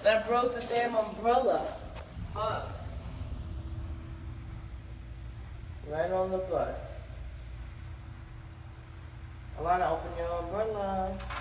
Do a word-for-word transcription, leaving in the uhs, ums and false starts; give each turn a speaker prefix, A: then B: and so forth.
A: I broke the damn umbrella. Huh. Right on the bus. Alana, open your umbrella.